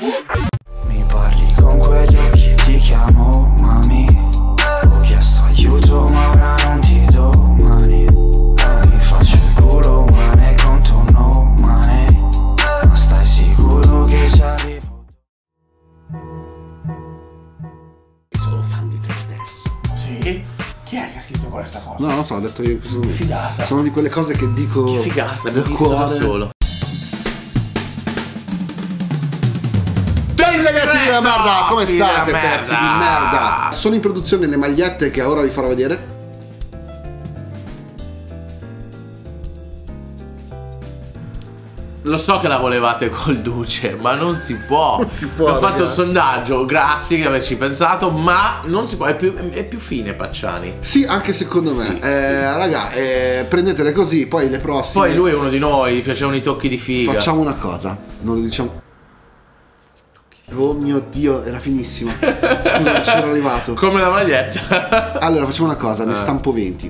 Mi parli con quegli occhi, ti chiamo mami. Ho chiesto aiuto ma ora non ti do mani. Mi faccio il culo ma ne conto no money. Ma stai sicuro che ci arrivo? Sono fan di te stesso. Sì? Chi è che ha scritto questa cosa? No, non lo so, ho detto io questo. Figata. Sono di quelle cose che dico. Che figata, del cuore. solo. Ciao ragazzi della merda, come Figli della state pezzi di merda? Sono in produzione le magliette che ora vi farò vedere. Lo so che la volevate col duce, ma non si può. Non si può, Ho fatto raga. un sondaggio, grazie di averci pensato, ma non si può, è più fine Pacciani. Sì, anche secondo me. Sì, Raga, prendetele così, poi le prossime. Poi lui è uno di noi, gli piacevano i tocchi di figa. Facciamo una cosa, non lo diciamo. Oh mio Dio, era finissima. Scusa, non c'ero arrivato. Come la maglietta. Allora, facciamo una cosa, ne stampo 20.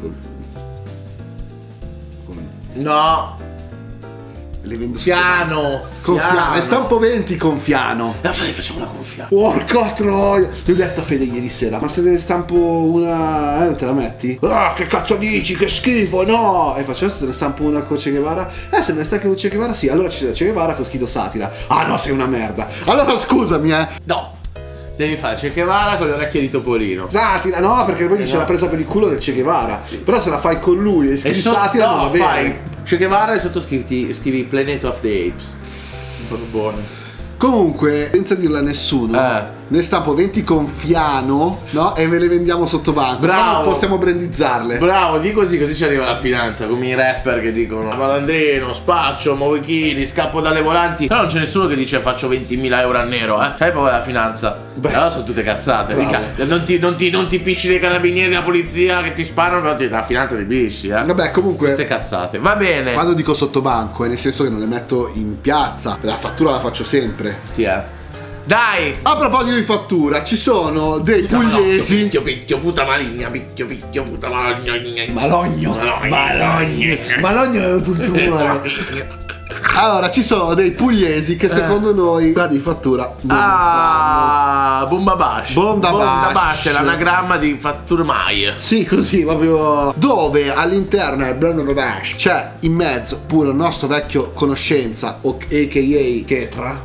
No, Le vendo Fiano. con Fiano. Ne stampo 20 con Fiano. Facciamo una gonfia. Porca troia. Ti ho detto a Fede ieri sera, ma se ne stampo una, te la metti? Ah, che cazzo dici, che schifo, no. E faccio, se te ne stampo una con Che Guevara? Se me ne stampo con Che Guevara, sì. Allora c'è Che Guevara con Schido Satira. Ah no, sei una merda. Allora scusami, No, devi fare Che Guevara con le orecchie di Topolino. Satira, no, perché poi dice la presa per il culo del Che Guevara. Però se la fai con lui e scrivi Satira, non va bene. Fai Che Guevara e sotto scrivi Planet of the Apes. Proprio buono. Comunque, senza dirlo a nessuno, ne stampo 20 con Fiano, no? E ve le vendiamo sotto banco. Bravo. Non possiamo brandizzarle. Bravo, di così ci arriva la finanza, come i rapper che dicono malandrino, spaccio, muovo i chili, scappo dalle volanti. Però non c'è nessuno che dice faccio 20.000 euro al nero, Sai proprio la finanza. Beh, allora sono tutte cazzate. Mica, non ti pisci dei carabinieri della polizia che ti sparano, però la finanza ti pisci, Vabbè, comunque, tutte cazzate. Va bene. quando dico sotto banco è nel senso che non le metto in piazza. La fattura la faccio sempre. Sì, Dai! A proposito di fattura, ci sono dei pugliesi. Picchio, puta maligna, picchio, puta maligna. Malogno. Malogno è tutto male. Allora, ci sono dei pugliesi che secondo noi qua di fattura Bomba Bash. Bomba Bash è l'anagramma di fatturmai. sì, così proprio. Dove all'interno del Brandon Bash c'è in mezzo pure il nostro vecchio conoscenza, a.k.a. Chetra.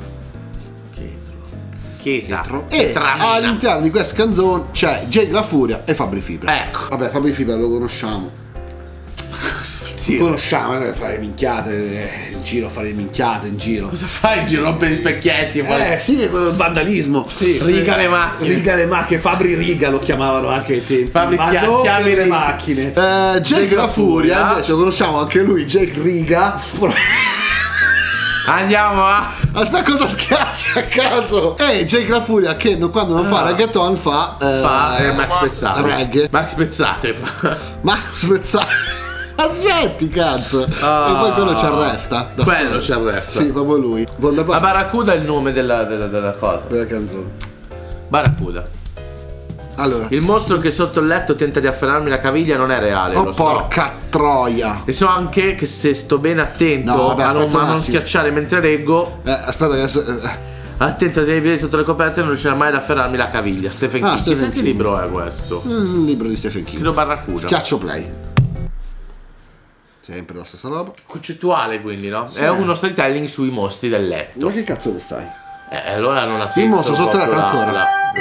E all'interno di questa canzone c'è Jake La Furia e Fabri Fibra. Ecco. Vabbè, Fabri Fibra lo conosciamo. Sì. Conosciamo, fare minchiate in giro, fare minchiate in giro. Cosa fai in giro? Rompe gli specchietti? Sì, è quello vandalismo. Sì, riga le macchine. Riga le macchine, Fabri Riga lo chiamavano anche ai tempi. Fabri chiami le macchine. Jake La Furia, invece lo conosciamo anche lui, Jake Riga. Andiamo a. Aspetta, cosa schiaccia a caso? Jake La Furia che quando non fa reggaeton fa Max Pezzate. Reggae. Max Pezzate fa. Max Pezzate. Aspetti, cazzo. E poi quello ci arresta. Quello ci arresta. Sì, proprio lui. Ma Barracuda è il nome della cosa. Della canzone. Barracuda. Allora. Il mostro che sotto il letto tenta di afferrarmi la caviglia non è reale. Oh, lo so. porca troia. E so anche che se sto bene attento No, vabbè, a aspetta un non attimo. schiacciare mentre reggo. Aspetta che Attento ai piedi sotto le coperte, non riuscirà mai ad afferrarmi la caviglia. Stephen King. Stephen Chissà che King. libro è questo? un libro di Stephen King. Credo Barracuda. Schiaccio play. Sempre la stessa roba. Concettuale, quindi, no? Sì. È uno storytelling sui mostri del letto. Ma che cazzo ne stai? Allora non ha senso. Il mostro sotto letto proprio ancora.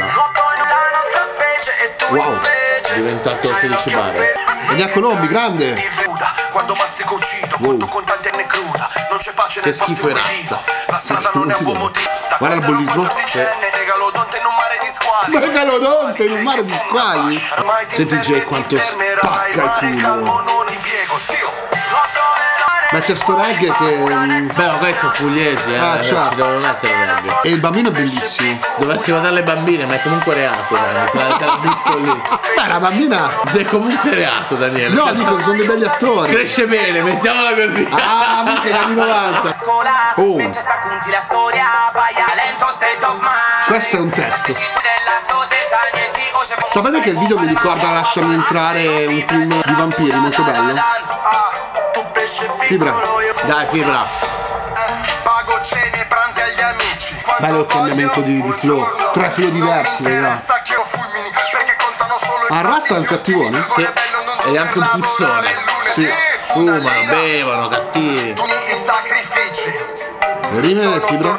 Wow, è diventato 16 bare. Vediamo Colombi, grande. Quando mastico uccido, molto con tante anni cruda. Non c'è pace Che nel schifo posto è proibito. rasta. La strada non è un buon motivo. Guarda il bullismo. Megalodonte in un mare di squali. Megalodonte in un mare di squali. Senti Jay quanto spacca il culo. Ma c'è sto reggae che. Beh, ma questo è pugliesi, Ah, certo. ci devono mettere reggae. E il bambino è bellissimo. Dovessimo dare le bambine, ma è comunque reato, Dani. Te la butto lì. La bambina. È comunque reato, Daniele. No, dico che sono dei belli attori. Cresce bene, mettiamola così. Ah, mica gli anni 90. Oh. Questo è un testo. Sapete che il video mi ricorda Lasciami entrare, un film di vampiri molto bello? Fibra. Dai, Fibra. Pago cene, pranzi agli amici. Bello il cambiamento di flow. 3 filo diversi, raga. Rasta è un cattivone? Sì. Ed è anche un puzzone. Sì. Fumano, bevono, cattivi. Rime e fibra.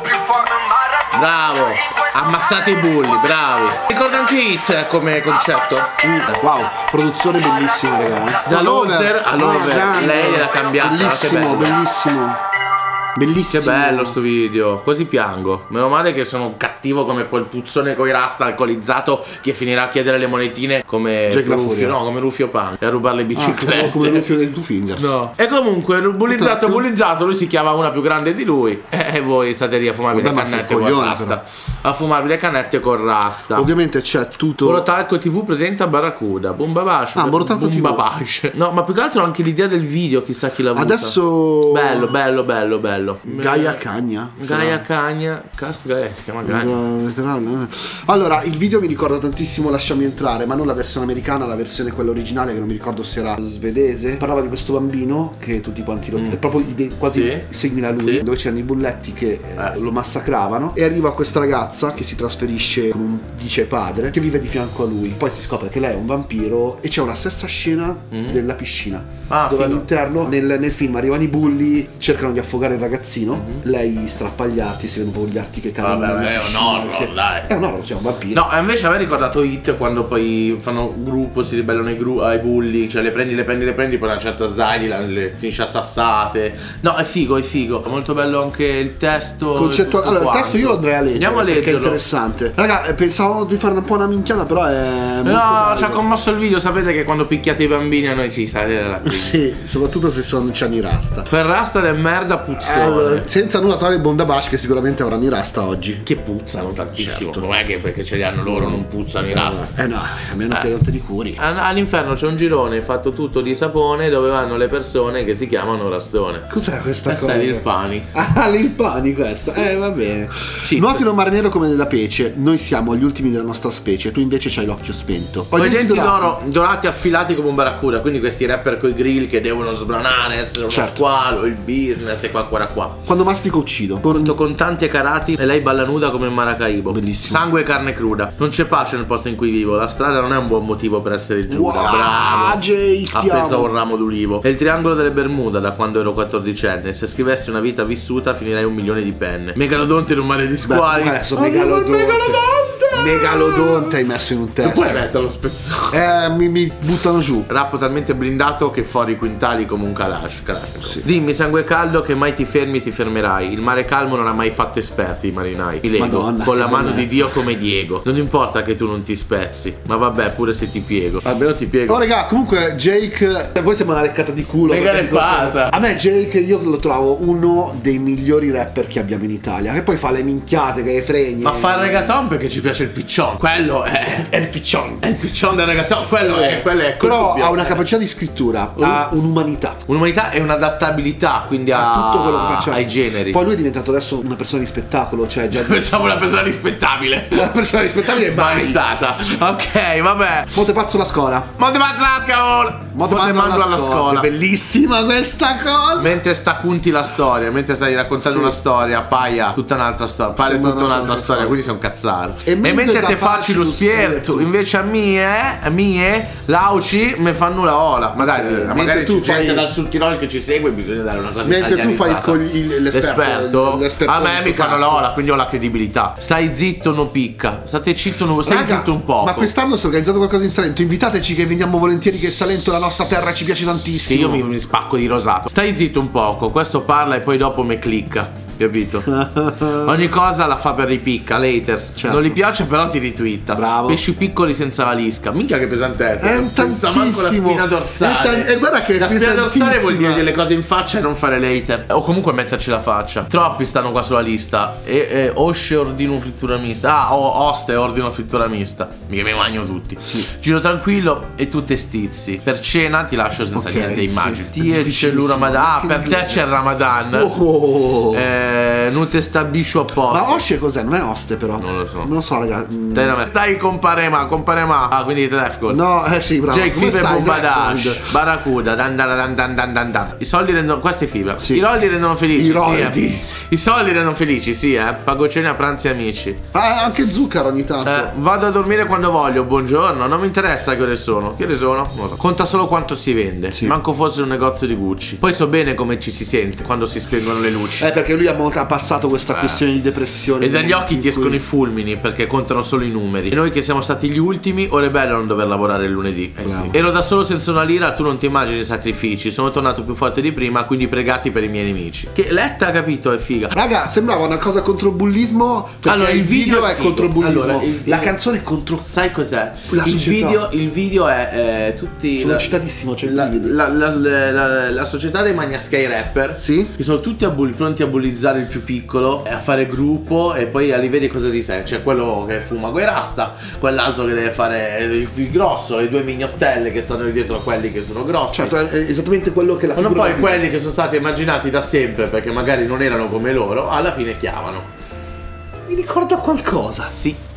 Bravo. Ammazzate i bulli, bravi. Ricorda anche Hit come concetto. Wow, produzione bellissima, raga. Da loser a lover. Lei l'ha cambiata. Che Bellissimo, bello. bellissimo. Bellissimo. Che bello sto video, quasi piango. Meno male che sono cattivo come quel puzzone coi rasta alcolizzato che finirà a chiedere le monetine come Jack La Rufio, Furia. no, come Rufio Pan e a rubare le biciclette. Come Rufio del Two Fingers. No. E comunque bullizzato, lui si chiama una più grande di lui. E voi state lì a fumarvi Vabbè, le ma sei cannette con coglione, rasta. A fumarvi le cannette con rasta. Ovviamente c'è tutto. Borotalco TV presenta Barracuda. Bombabash. Borotalco TV. Bombabash. No, ma più che altro anche l'idea del video, chissà chi l'ha avuta. Adesso Bello. Gaia Cagna. Gaia Cagna. Cazzo, si chiama Gaia. Allora, il video mi ricorda tantissimo Lasciami entrare, ma non la versione americana, la versione quella originale che non mi ricordo se era svedese. Parlava di questo bambino che tutti quanti lo proprio quasi simile a lui, dove c'erano i bulletti che lo massacravano, e arriva questa ragazza che si trasferisce con un dice padre che vive di fianco a lui. Poi si scopre che lei è un vampiro e c'è una stessa scena della piscina dove figo. all'interno nel film arrivano i bulli, cercano di affogare il ragazzino, lei strappa gli arti, si vedono gli arti che cadono. Vabbè, è un horror, dai. È un horror, c'è un vampiro. No, invece a me ha ricordato Hit quando poi fanno gruppo, si ribellano ai bulli, cioè le prendi, poi una certa sdai, le finisce a sassate. No, è figo. Molto bello anche il testo. Concettuale. Allora, il testo io lo andrei a leggere. Andiamo a perché leggerlo. è interessante. Raga, pensavo di fare un po' una minchiata, però è. No, ci ha commosso il video, sapete che quando picchiate i bambini a noi ci sale la crisi. Sì, soprattutto se sono c'hanno i rasta. Per rasta del merda puzzone. Allora, senza nulla togliere il Bondabash che sicuramente avranno i rasta oggi. Che puzzano tantissimo. Certo. Non è che perché ce li hanno loro non puzzano i rasta. No, a meno che non te li curi. All'inferno c'è un girone fatto tutto di sapone dove vanno le persone che si chiamano rastone. Cos'è questa Questa cosa? è il pani. Ah, l'il pani questo. Va bene. Sì. Nuoti in un mare nero come nella pece. Noi siamo gli ultimi della nostra specie. Tu invece c'hai l'occhio spento. Ho i denti d'oro dorati affilati come un barracuda. Quindi questi rapper coi grill che devono sbranare, essere uno squalo, il business e qua. Quando mastico uccido. Con tanti carati e lei balla nuda come il Maracaibo. Bellissimo. Sangue e carne cruda. Non c'è pace nel posto in cui vivo. La strada non è un buon motivo per essere Giuda. Wow, Bravo. Jake, ti Appesa a amo. un ramo d'ulivo. È il triangolo delle Bermuda da quando ero 14enne. Se scrivessi una vita vissuta finirei 1 milione di penne. Megalodonte in un mare di squali. Adesso Megalodonte hai messo in un testo. Puoi metterlo spezzone. Mi buttano giù. Rappo talmente blindato che fuori i quintali come un Kalashnikov. Dimmi sangue caldo che mai ti fermi e ti fermerai. Il mare calmo non ha mai fatto esperti i marinai. Mi lego Madonna, con la che mano di bellezza. Dio come Diego. Non importa che tu non ti spezzi, ma vabbè pure se ti piego. Almeno ti piego. Oh raga, comunque Jake, voi siamo una leccata di culo. Mega perché dico leppata. sempre- A me Jake io lo trovo uno dei migliori rapper che abbiamo in Italia. Che poi fa le minchiate, che fregne. Ma fa il reggaeton perché ci piace il piccion. Quello è il piccion. È il piccion del reggaeton. Quello è Però ha una capacità di scrittura, ha un'umanità. un'umanità e un'adattabilità, quindi a Tutto quello che faccia ai generi. Poi lui è diventato adesso una persona di spettacolo, cioè già Pensavo una persona rispettabile. una persona rispettabile Mai mai. stata. Ok, vabbè. Montepazzo la scuola. Montepazzo alla scuola. Montepazzo alla scuola. Bellissima questa cosa. Mentre racconti la storia, mentre stai raccontando Sì. una storia, appaia tutta un'altra storia, pare Sembra tutta un'altra un'altra storia, storia. quindi sei un cazzaro. E E mentre da te facci lo spirito, invece a mie, l'auci me fanno la ola. Ma dai, Mentre magari tu c'è gente fai- dal Sud Tirol che ci segue, bisogna dare una cosa Mentre tu fai italianizzata. l'esperto, a me mi sto fanno la cazzo. ola, quindi ho la credibilità. Stai zitto, no picca. Stai Raga, zitto un po'. Ma quest'anno si è organizzato qualcosa in Salento. Invitateci che veniamo volentieri, che Salento è la nostra terra, ci piace Che tantissimo. io mi spacco di rosato. Stai zitto un poco, questo parla e poi dopo mi clicca. Capito? Ogni cosa la fa per ripicca, haters. Certo. Non gli piace, però ti ritwitta. Bravo. Pesci piccoli senza valisca. Minchia che pesantezza. È Senza manco la tantissimo. spina dorsale. E guarda che la spina dorsale vuol dire pesantissima. delle cose in faccia e non fare l'hater. O comunque metterci la faccia. Troppi stanno qua sulla lista. Osce ordino frittura mista. Oste ordino frittura mista. Mica mi magno tutti. Giro tranquillo e tu te stizi. Per cena ti lascio senza Ok, niente, sì. immagini. È Ti c'è il difficilissimo. Ramadan. Che Per te c'è il Ramadan. Oh. Nute sta biscio apposta. Ma Osce cos'è? Non è oste però. Non lo so. Non lo so, raga. Stai Comparema. Ah, quindi Trefcold. No, sì, bravo. Jake Come Fibre stai, Bombadash, Drefcold? Barracuda, dan. I soldi rendono. Questa è fibra. Sì. I soldi rendono felici. I roldi. Sì, I soldi rendono felici, sì, Pago cena, pranzi, amici. Anche zucchero ogni tanto. Vado a dormire quando voglio, buongiorno. Non mi interessa che ore sono. Che ore sono? Non lo so. Conta solo quanto si vende. Sì. Manco fosse un negozio di Gucci. Poi so bene come ci si sente quando si spengono le luci. Perché lui ha passato questa questione di depressione. E dagli occhi ti escono i fulmini perché contano solo i numeri. E noi che siamo stati gli ultimi, ora è bello non dover lavorare il lunedì. Sì. Ero da solo senza una lira, tu non ti immagini i sacrifici. Sono tornato più forte di prima, quindi pregati per i miei nemici. Che Letta, capito, è figa. Raga, sembrava una cosa contro il bullismo. Perché Allora, il video è figo. contro il bullismo. Allora, la canzone è contro. Sai cos'è? La società. Il video è tutti. Sono citatissimo, cioè la società dei magnaschi rapper. Sì. Che sono tutti pronti a bullizzare il più piccolo, a fare gruppo e poi a li vedi cosa di sé. C'è quello che fuma coi rasta, quell'altro che deve fare il grosso, le due mignottelle che stanno dietro a quelli che sono grossi. Certo, è esattamente quello che la Sono figura poi quelli che sono stati immaginati da sempre perché magari non erano come loro, alla fine chiamano. Mi ricorda qualcosa. Sì.